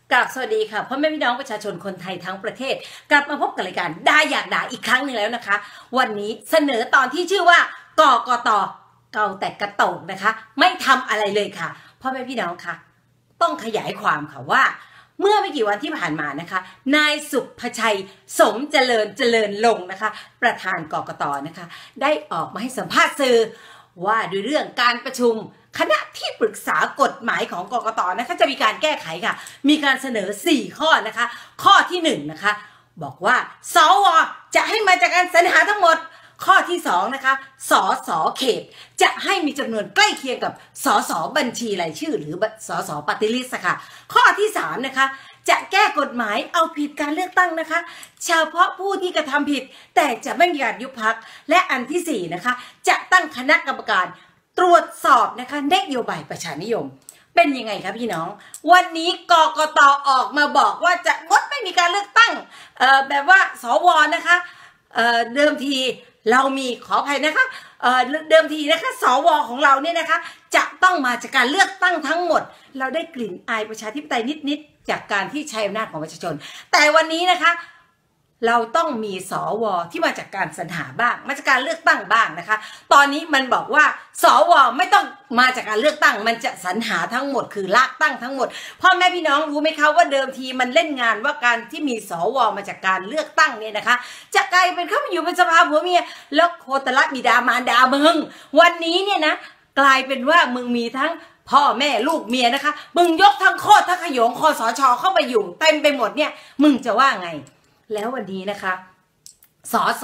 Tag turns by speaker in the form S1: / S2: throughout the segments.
S1: กราบสวัสดีค่ะพ่อแม่พี่น้องประชาชนคนไทยทั้งประเทศกลับมาพบกับรายการได้อยากด่าอีกครั้งหนึ่งแล้วนะคะวันนี้เสนอตอนที่ชื่อว่ากกต.เกาแต่กระโตกนะคะไม่ทำอะไรเลยค่ะพ่อแม่พี่น้องค่ะต้องขยายความค่ะว่าเมื่อไม่กี่วันที่ผ่านมานะคะนายสุภชัยสมเจริญลงนะคะประธานกกต.นะคะได้ออกมาให้สัมภาษณ์สื่อว่าด้วยเรื่องการประชุมคณะที่ปรึกษากฎหมายของกกต.นะคะจะมีการแก้ไขค่ะมีการเสนอ4ข้อนะคะข้อที่1นะคะบอกว่าสว.จะให้มาจากการสรรหาทั้งหมดข้อที่2นะคะสส.เขตจะให้มีจำนวนใกล้เคียงกับสส.บัญชีรายชื่อหรือสส.ปฏิริษีค่ะข้อที่3นะคะจะแก้กฎหมายเอาผิดการเลือกตั้งนะคะเฉพาะผู้ที่กระทำผิดแต่จะไม่มีการยุบพรรคและอันที่4นะคะจะตั้งคณะกรรมการตรวจสอบนะคะนโยบายประชานิยมเป็นยังไงครับพี่น้องวันนี้กกต.ออกมาบอกว่าจะงดไม่มีการเลือกตั้งแบบว่าสว.นะคะเดิมทีเรามีขออภัยนะคะเดิมทีนะคะสว.ของเราเนี่ยนะคะจะต้องมาจากการเลือกตั้งทั้งหมดเราได้กลิ่นอายประชาธิปไตยนิดๆจากการที่ใช้อำนาจของประชาชนแต่วันนี้นะคะเราต้องมีสว.ที่มาจากการสรรหาบ้างมาจากการเลือกตั้งบ้างนะคะตอนนี้มันบอกว่าสว.ไม่ต้องมาจากการเลือกตั้งมันจะสรรหาทั้งหมดคือลากตั้งทั้งหมดพ่อแม่พี่น้องรู้ไหมคะว่าเดิมทีมันเล่นงานว่าการที่มีสว.มาจากการเลือกตั้งเนี่ยนะคะจะกลายเป็นเข้ามาอยู่เป็นสภาผัวเมียแล้วโคตรบิดามารดามึงวันนี้เนี่ยนะกลายเป็นว่ามึงมีทั้งพ่อแม่ลูกเมียนะคะมึงยกทั้งโคตรทั้งขยงคสช.เข้าไปอยู่เต็มไปหมดเนี่ยมึงจะว่าไงแล้ววันนี้นะคะสส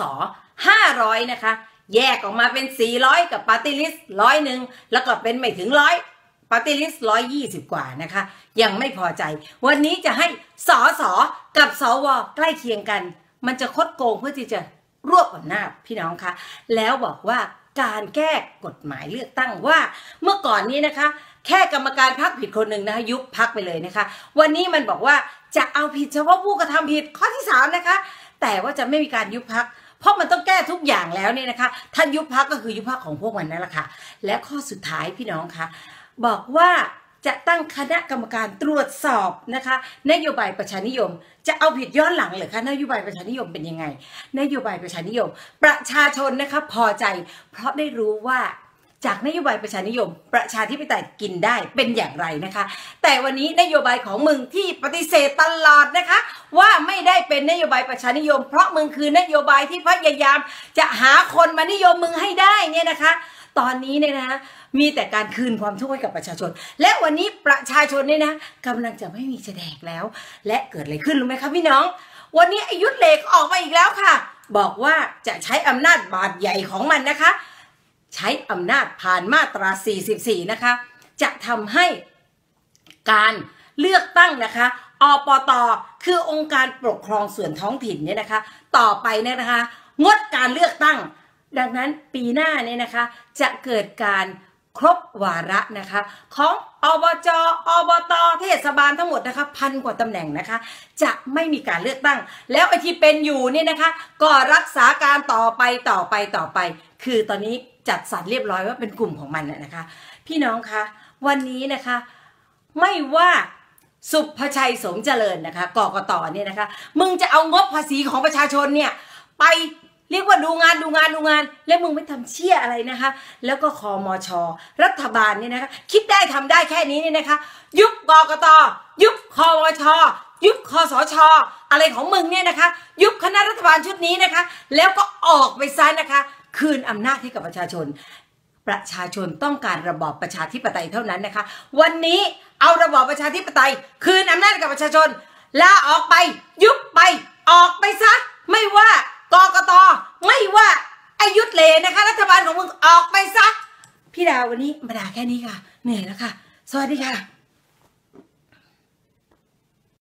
S1: 500นะคะแยกออกมาเป็น400กับปาร์ตี้ลิสต์100แล้วก็เป็นไม่ถึง100ปาร์ตี้ลิสต์120กว่านะคะยังไม่พอใจวันนี้จะให้สสกับสวใกล้เคียงกันมันจะคดโกงเพื่อที่จะรวบอำนาจพี่น้องคะแล้วบอกว่าการแก้กฎหมายเลือกตั้งว่าเมื่อก่อนนี้นะคะแค่กรรมการพรรคผิดคนหนึ่งนะคะยุบพรรคไปเลยนะคะวันนี้มันบอกว่าจะเอาผิดเฉพาะผู้กระทำผิดข้อที่3นะคะแต่ว่าจะไม่มีการยุบพรรคเพราะมันต้องแก้ทุกอย่างแล้วเนี่ยนะคะถ้ายุบพรรคก็คือยุบพรรคของพวกมันนั่นแหละค่ะและข้อสุดท้ายพี่น้องคะบอกว่าจะตั้งคณะกรรมการตรวจสอบนะคะนโยบายประชานิยมจะเอาผิดย้อนหลังเหรอคะนโยบายประชานิยมเป็นยังไงนโยบายประชานิยมประชาชนนะคะพอใจเพราะได้รู้ว่าจากนโยบายประชานิยมประชาธิปไตยกินได้เป็นอย่างไรนะคะแต่วันนี้นโยบายของมึงที่ปฏิเสธตลอดนะคะว่าไม่ได้เป็นนโยบายประชานิยมเพราะมึงคือนโยบายที่พยายามจะหาคนมานิยมมึงให้ได้เนี่ยนะคะตอนนี้เนี่ยนะมีแต่การคืนความทุกข์ให้กับประชาชนและวันนี้ประชาชนเนี่ยนะกำลังจะไม่มีจะแดกแล้วและเกิดอะไรขึ้นรู้ไหมคะพี่น้องวันนี้ยุทธเลขออกมาอีกแล้วค่ะบอกว่าจะใช้อำนาจบาดใหญ่ของมันนะคะใช้อำนาจผ่านมาตรา44นะคะจะทำให้การเลือกตั้งนะคะอปต.คือองค์การปกครองส่วนท้องถิ่นเนี่ยนะคะต่อไปเนี่ยนะคะงดการเลือกตั้งดังนั้นปีหน้าเนี่ยนะคะจะเกิดการครบวาระนะคะของอบจ.อบต.เทศบาลทั้งหมดนะคะ1,000 กว่าตำแหน่งนะคะจะไม่มีการเลือกตั้งแล้วไอ้ที่เป็นอยู่เนี่ยนะคะก็รักษาการต่อไปคือตอนนี้จัดสรรเรียบร้อยว่าเป็นกลุ่มของมันนะคะพี่น้องคะวันนี้นะคะไม่ว่าสุภชัยสมเจริญนะคะกกต.เนี่ยนะคะมึงจะเอางบภาษีของประชาชนเนี่ยไปเรียกว่าดูงานแล้วมึงไม่ทำเชี่ยอะไรนะคะแล้วก็คมช.รัฐบาลเนี่ยนะคะคิดได้ทำได้แค่นี้เนี่ยนะคะยุบกกต.ยุบคมช.ยุบคสช.อะไรของมึงเนี่ยนะคะยุบคณะรัฐบาลชุดนี้นะคะแล้วก็ออกไปซะนะคะคืนอำนาจให้กับประชาชนต้องการระบอบประชาธิปไตยเท่านั้นนะคะวันนี้เอาระบอบประชาธิปไตยคืนอำนาจกับประชาชนลาออกไปยุบไปออกไปซะไม่ว่ากกต.ไม่ว่าอายุทธเลนะคะรัฐบาลของมึงออกไปซะพี่ดาววันนี้มาด่าแค่นี้ค่ะเหนื่อยแล้วค่ะสวัสดีค่ะ